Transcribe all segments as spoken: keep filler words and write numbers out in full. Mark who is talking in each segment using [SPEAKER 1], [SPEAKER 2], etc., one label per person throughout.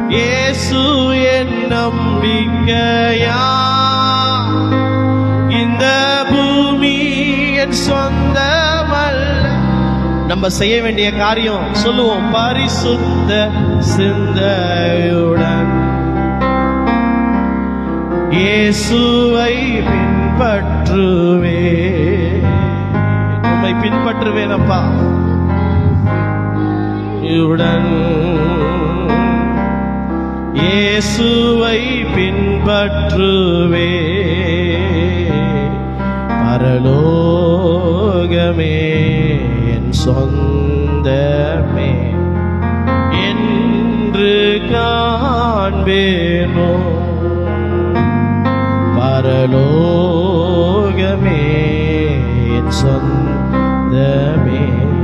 [SPEAKER 1] இயேசு என் நம்பிக்கையா, இந்த பூமி என் சொந்தமல்ல. நம்ம செய்ய வேண்டிய காரியம் சொல்லுவோம், பரிசுத்த சிந்தையுடன் இயேசுவை பின்பற்றுவே. உம்மை பின்பற்றுவேன் அப்பா உடன், இயேசுவை பின்பற்றுவே. பரலோகமே என் சொந்தமே என்று காண்பேனோ, பரலோகமே என் சொந்தமே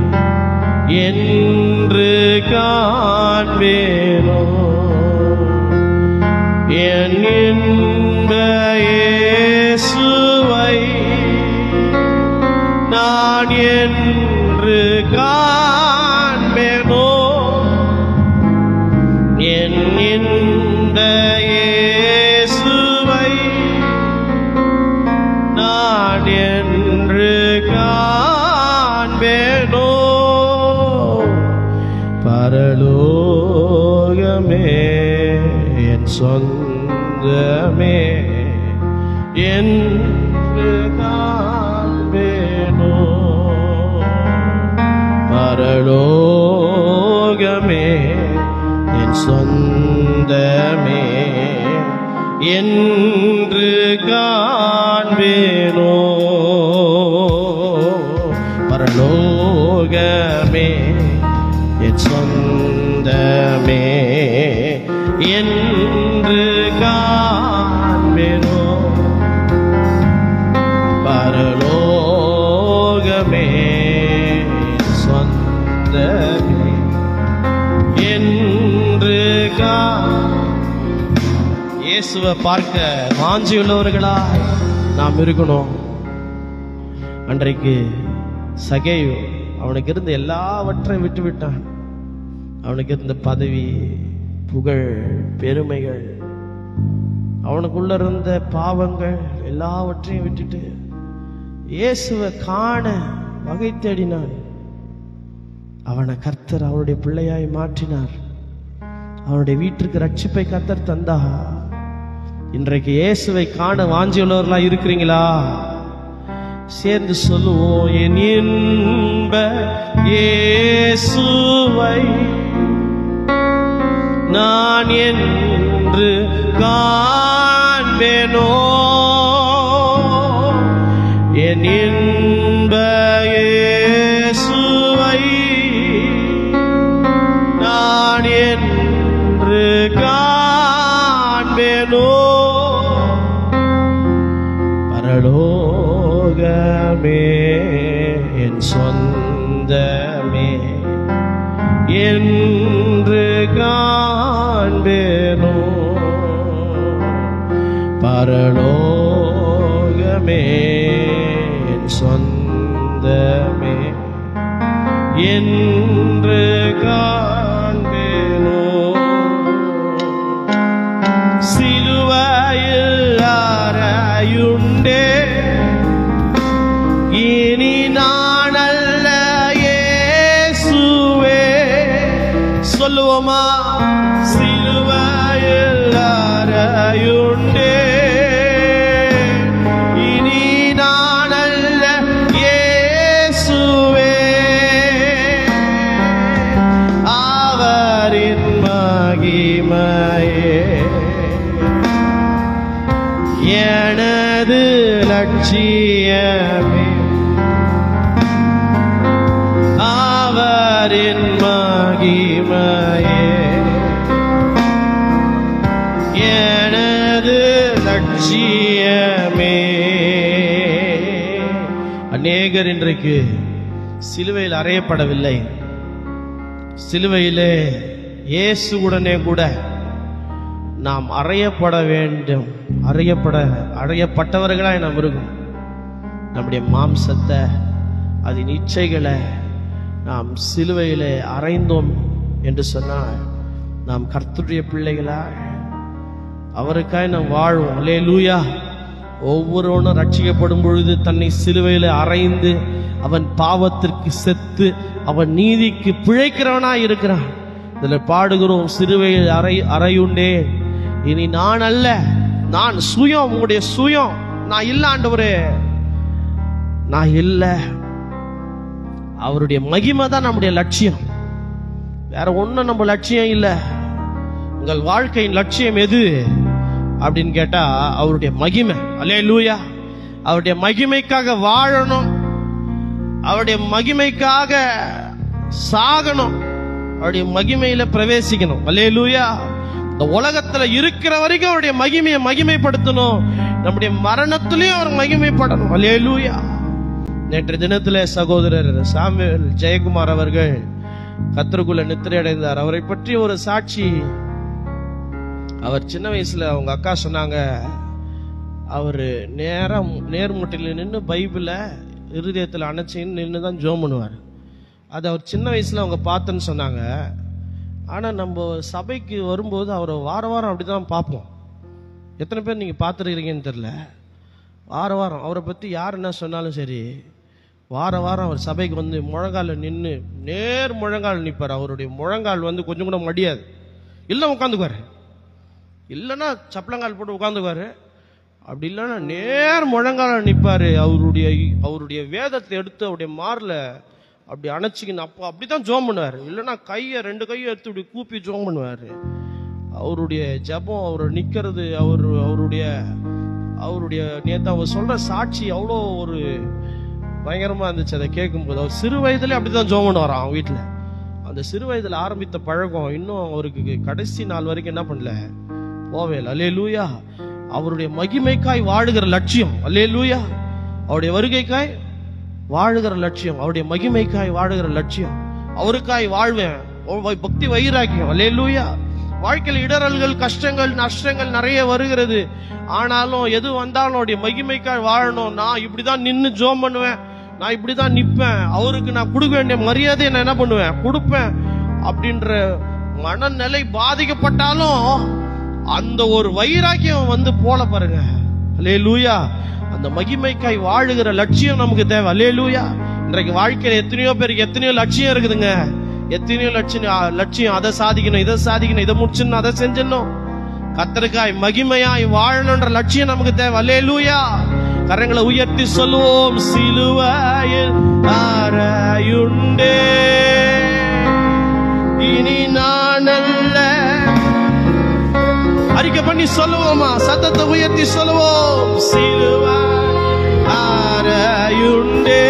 [SPEAKER 1] என்று காண்பேனோ. என் இன்ப இயேசுவை நான் என்று காண்பேனோ, என் இன்ப இயேசுவை நான் என்று காண்பேனோ. பரலோகமே என் சொந்தமே என்று காண்பேனோ, பரலோகமே என் சொந்தமே என்று காண்பேனோ. பரலோகமே என் சொந்தமே என்று காண்பேனோ, பரலோகமே சொந்தமே என்று கா. இயேசுவை பார்க்க வாஞ்சியுள்ளவர்களாய் நாம் இருக்கணும். அன்றைக்கு சகேயு அவனுக்கு இருந்த எல்லாவற்றையும் விட்டு விட்டான். அவனுக்கு இருந்த பதவி, புகழ், பெருமைகள், அவனுக்குள்ள இருந்த பாவங்கள் எல்லாவற்றையும் விட்டுட்டு இயேசுவை காண வகை தேடினான். அவனை கர்த்தர் அவருடைய பிள்ளையாய் மாற்றினார். அவனுடைய வீட்டிற்கு ரட்சிப்பை கர்த்தர் தந்தார். இன்றைக்கு இயேசுவை காண வாஞ்சியுள்ளவர்களா இருக்கிறீங்களா? சேர்ந்து சொல்லுவோம், என் இன்ப இயேசுவை நான் என்று காண்பேனோ, என் இன்ப இயேசுவை நான் என்று காண்பேனோ. பரலோகமே என் சொந்தமே என்று காண்பேனோ, பரலோகமே என் சொந்தமே என்று காண்பேனோ. சிலுவையில் அறையுண்டே இனி நான் அல்ல இயேசுவே. சொல்லுவோமா, சிலுவையில் அறையுண்டே இனி நான் அல்ல இயேசுவே. அவரின் மகிமையே எனது லட்சியமே, அவரின் மகிமையே எனது லட்சியமே. அநேகர் இன்றைக்கு சிலுவையில் அறையப்படவில்லை. சிலுவையிலே இயேசுவுடனே கூட நாம் அறையப்பட வேண்டும். அறையப்பட அறையப்பட்டவர்களாய் நாம் இருக்கும். நம்முடைய மாம்சத்தை, அதன் இச்சைகளை நாம் சிலுவையிலே அறைந்தோம் என்று சொன்னால் நாம் கர்த்தருடைய பிள்ளைகளா அவருக்காய் நாம் வாழ்வோம். அல்லேலூயா. ஒவ்வொருவனும் ரட்சிக்கப்படும் பொழுது தன்னை சிலுவையில அறைந்து அவன் பாவத்திற்கு செத்து அவன் நீதிக்கு பிழைக்கிறவனா இருக்கிறான். இதுல பாடுகிறோம், சிலுவையில் அறை அறையுண்டே இனி நான் அல்ல, நான் சுயம், உங்களுடைய சுயம் நான் இல்ல ஆண்டவரே, நான் இல்ல. அவருடைய மகிமை தான் நம்முடைய லட்சியம், வேற ஒண்ணும் நம்ம லட்சியம் இல்ல. உங்கள் வாழ்க்கையின் லட்சியம் எது அப்படின்னு கேட்டா அவருடைய மகிமை. அல்லேலூயா. அவருடைய மகிமைக்காக வாழணும், அவருடைய மகிமைக்காக சாகணும், அவருடைய மகிமையில பிரவேசிக்கணும். அல்லேலூயா. இந்த உலகத்துல இருக்கிற வரைக்கும் அவருடைய மகிமையை மகிமைப்படுத்தணும், நம்முடைய மரணத்திலையும் அவர் மகிமைப்படணும். அல்லேலூயா. நேற்று தினத்துல சகோதரர் சாமுவேல் ஜெயக்குமார் அவர்கள் கர்த்தருக்குள்ள நித்திரை அடைந்தார். அவரை பற்றி ஒரு சாட்சி. அவர் சின்ன வயசுல அவங்க அக்கா சொன்னாங்க, அவரு நேரம் நேர்முட்டையில் நின்று பைபிளை இருதயத்தில் அணைச்சின்னு நின்று தான் ஜோம் பண்ணுவார். அது அவர் சின்ன வயசுல அவங்க பார்த்தேன்னு சொன்னாங்க. ஆனா நம்ம சபைக்கு வரும்போது அவரை வார வாரம் அப்படிதான் பார்ப்போம். எத்தனை பேர் நீங்க பார்த்துருக்கீங்கன்னு தெரியல. வார வாரம் அவரை பத்தி யார் என்ன சொன்னாலும் சரி, வார வாரம் அவர் சபைக்கு வந்து முழங்கால நின்று நேர் முழங்கால் நிற்பார். அவருடைய முழங்கால் வந்து கொஞ்சம் கூட மடியாது, இல்லை உட்காந்துக்குவாரு, இல்லைன்னா சப்பளங்கால் போட்டு உட்காந்துக்குவாரு, அப்படி இல்லைன்னா நேர் முழங்கால நிற்பாரு. அவருடைய அவருடைய வேதத்தை எடுத்து அவருடைய மார்ல அப்படி அணைச்சிக்கின்னு அப்போ அப்படித்தான் ஜோம் பண்ணுவார். இல்லைன்னா கையை ரெண்டு கையை எடுத்து இப்படி கூப்பி ஜோம் பண்ணுவார். அவருடைய ஜபம், அவர் நிற்கிறது, அவர் அவருடைய அவருடைய நேற்று அவர் சொல்ற சாட்சி அவ்வளோ ஒரு பயங்கரமா இருந்துச்சு. அதை கேட்கும்போது அவர் சிறு வயதுல அப்படிதான் ஜோம் பண்ணுவாராம் அவங்க வீட்டில். அந்த சிறு வயதுல ஆரம்பித்த பழக்கம் இன்னும் அவருக்கு கடைசி நாள் வரைக்கும் என்ன பண்ணல, போவேல். அல்லேலூயா. அவருடைய மகிமைக்காய் வாழுகிற லட்சியம். அல்லேலூயா. அவருடைய வருகைக்காய் வாழுகிற லட்சியம், அவருடைய மகிமைக்காய் வாழுகிற லட்சியம். அவருக்காய் வாழ்வேன், பக்தி வைராக்கியம். அல்லேலூயா. வாழ்க்கையில் இடரல்கள், கஷ்டங்கள், நஷ்டங்கள் நிறைய வருகிறது. ஆனாலும் எது வந்தாலும் அவருடைய மகிமைக்காய் வாழணும். நான் இப்படிதான் நின்று ஜோம் பண்ணுவேன், நான் இப்படிதான் நிற்பேன், அவருக்கு நான் கொடுக்க வேண்டிய மரியாதையை நான் என்ன பண்ணுவேன், கொடுப்பேன் அப்படின்ற மனநிலை பாதிக்கப்பட்டாலும் அந்த ஒரு வைராக்கியம் வந்து போல பாருங்க. அல்லேலூயா. அந்த மகிமைக்காய் வாழுகிற லட்சியம் நமக்கு தேவை. அல்லேலூயா. இன்றைக்கு வாழ்க்கையில எத்தனையோ பேருக்கு எத்தனையோ லட்சியம் இருக்குதுங்க, எத்தனையோ லட்சியம் லட்சியம் அதை சாதிக்கணும், இதை சாதிக்கணும், இதை முடிச்சிடணும், அதை செஞ்சிடணும். கர்த்தருக்காய் மகிமையாய் வாழணுன்ற லட்சியம் நமக்கு தேவை. அல்லேலூயா. கரங்களை உயர்த்தி சொல்லுவோம், சிலுவையில் அறையுண்டே இனி நான் அல்ல. அறிக்கை பண்ணி சொல்லுவோமா, சத்தத்தை உயர்த்தி சொல்லுவோம், சிலுவை அறையுண்டே.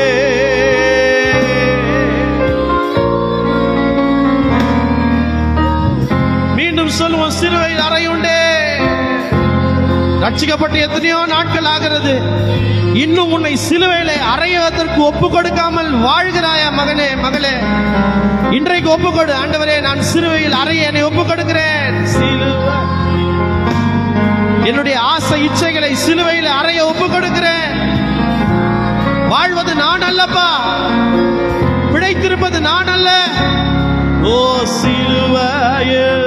[SPEAKER 1] மீண்டும் சொல்லுவோம், சிலுவையில் அறையுண்டே. ரட்சிக்கப்பட்டு எத்தனையோ நாட்கள் ஆகிறது, இன்னும் உன்னை சிலுவையிலே அறைவதற்கு ஒப்பு கொடுக்காமல் வாழ்கிறாயா மகனே, மகளே? இன்றைக்கு ஒப்புக்கொடு. ஆண்டவரே, நான் சிலுவையில் அறைய என்னை ஒப்பு கொடுக்கிறேன். சிலுவை என்னுடைய ஆசை இச்சைகளை சிலுவையில் அறைய ஒப்பு கொடுக்கிறேன். வாழ்வது நான் அல்லப்பா, பிழைத்திருப்பது நான் அல்ல. ஓ சிலுவையில்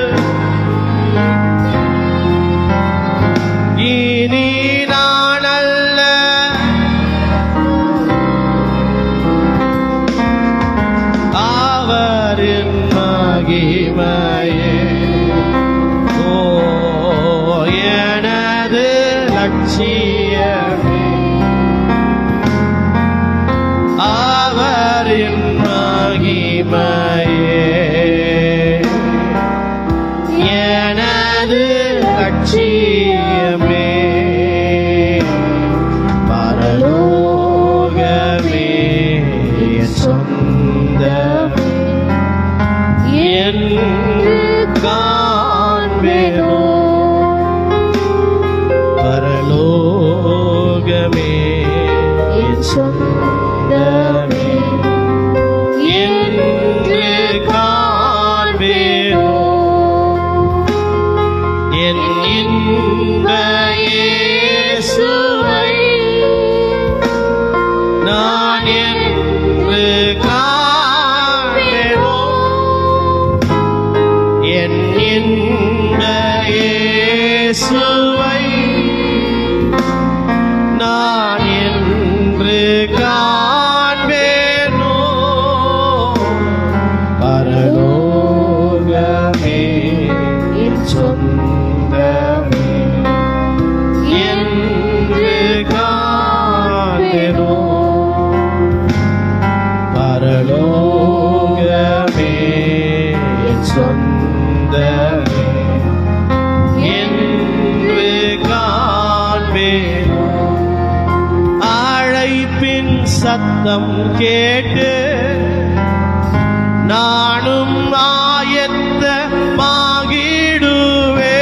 [SPEAKER 1] இனி நான் அல்ல, அவரின் மகிமையே. ஓ எனது லட்சியமே, அவரின் மகிமையே. எனது லட்சியமே, பரலோகமே என் சொந்தமே என்று காண்பேனோ. பரலோகமே என் சொந்தமே என்று காண்பேனோ. என் இன்ப இயேசுவை நான் என்று காண்பேனோ. என் சத்தம் கேட்டு நானும் ஆயத்தமாகிடுவே.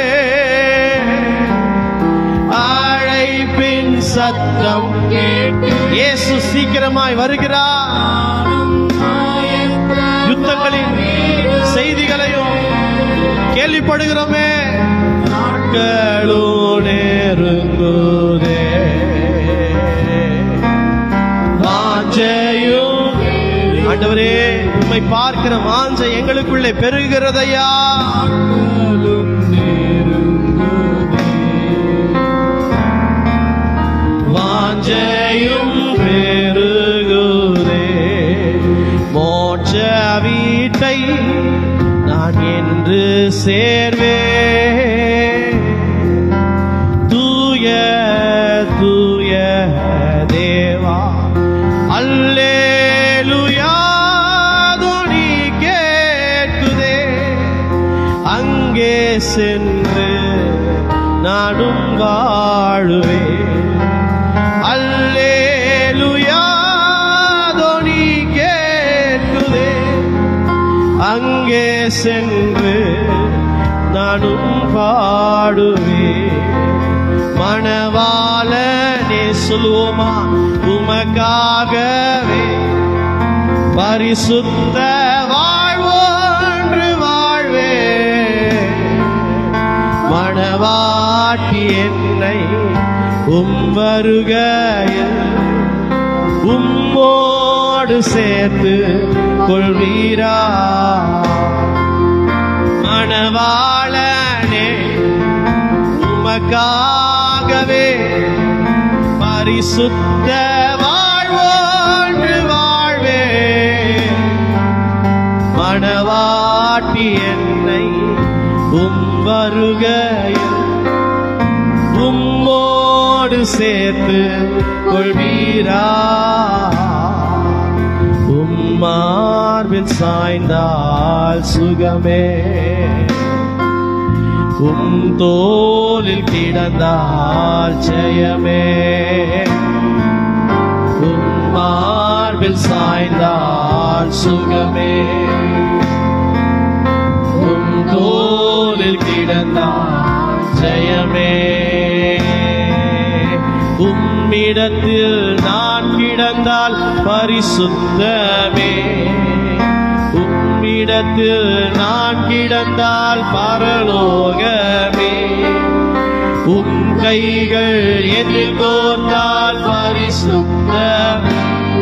[SPEAKER 1] அழைப்பின் சத்தம் கேட்டு இயேசு சீக்கிரமாய் வருகிறார். யுத்தங்களின் செய்திகளையும் கேள்விப்படுகிறோமே. நாட்களும் நெருங்குதே, வாஞ்சையும் ஆண்டவரே உம்மை பார்க்கிற வாஞ்சை எங்களுக்குள்ளே பெருகிறதையா. வாஞ்சையும் பெருகுதே, மோட்ச வீட்டை நான் என்று சேர்வே. தூய தூய தேவா அல்லேலூயா துணி கேட்குதே. அங்கே சென்று நானும் வாழுவே. அல்லேலூயா துணி கேட்குதே. அங்கே சென்று நானும் பாடுவே. மணவாளனே சொல்லுவோமா, உமக்காகவே பரிசுத்த வாழ்வொன்று வாழ்வே. மணவாட்டி என்னை உம் வருகையில் உம்மோடு சேர்த்து கொள்வீரா. மணவாளனே உமக்காகவே பரிசுத்த வாழ்வொன்று வாழ்வே. மணவாட்டி என்னை உம் வருகையில் உம்மோடு சேர்த்து கொள்வீரா. உம் மார்பில் சாய்ந்தால் சுகமே, உம் தோளில் கிடந்தால் ஜெயமே. உம் மார்பில் சாய்ந்தால் சுகமே, உம் தோளில் கிடந்தால் ஜெயமே. உம்மிடத்தில் நான் கிடந்தால் பரிசுத்தமே, உம்மிடத்தில் நான் கிடந்தால் பரலோகமே. உம் கைகள் என்னில் கோர்த்தால் பரிசுத்தமே,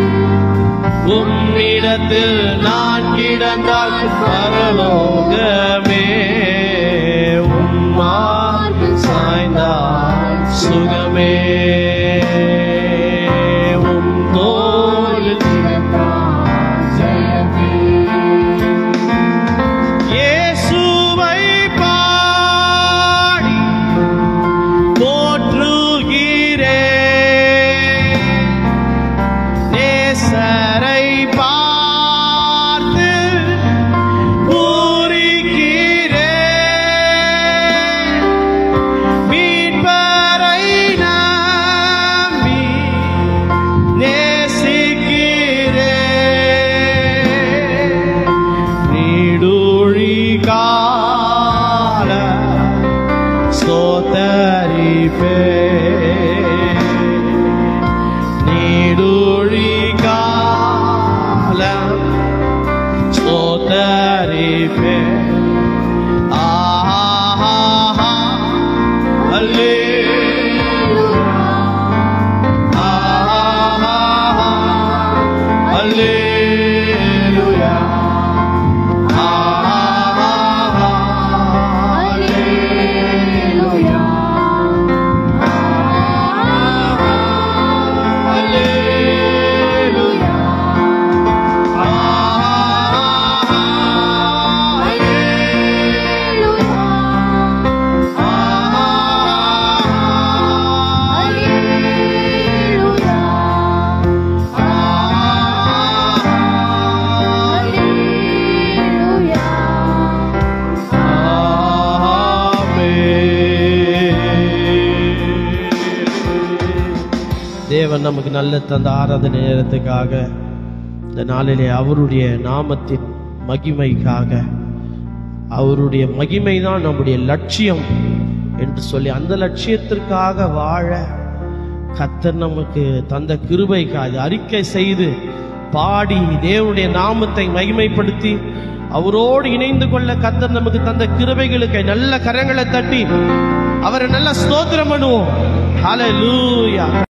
[SPEAKER 1] உம்மிடத்தில் நான் கிடந்தால் பரலோகமே. உம்மா சாய்ந்தால் சுகமே, உம் தோளில் கிடந்தால் ஜெயமே. இயேசுவை பாடி போற்றுகிறேன், நேசரை பார்த்து பூரிக்கிறேன். மீட்பரை நம்பி நேசிக்கிறேன். நீடுழி கால ஸ்தோத்தரிப்பேன், நீடுழி காலம் ஸ்தோத்தரிப்பேன். ஆஹா அல்லேலூயா, ஆஹா அல்லேலூயா, ஆஹா அல்லேலூயா, தேவன் நமக்கு நல்ல தந்த ஆராதனை நேரத்துக்காக, இந்த நாளிலே அவருடைய நாமத்தின் மகிமைக்காக, அவருடைய மகிமை தான் நம்முடைய லட்சியம் என்று சொல்லி அந்த லட்சியத்திற்காக வாழ கர்த்தர் நமக்கு தந்த கிருபைக்காக அறிக்கை செய்து பாடி தேவனுடைய நாமத்தை மகிமைப்படுத்தி அவரோடு இணைந்து கொள்ள கர்த்தர் நமக்கு தந்த கிருபைகளுக்கு நல்ல கரங்களை தட்டி அவரை நல்ல ஸ்தோத்திரம் பண்ணுவோம். ஹல்லேலூயா.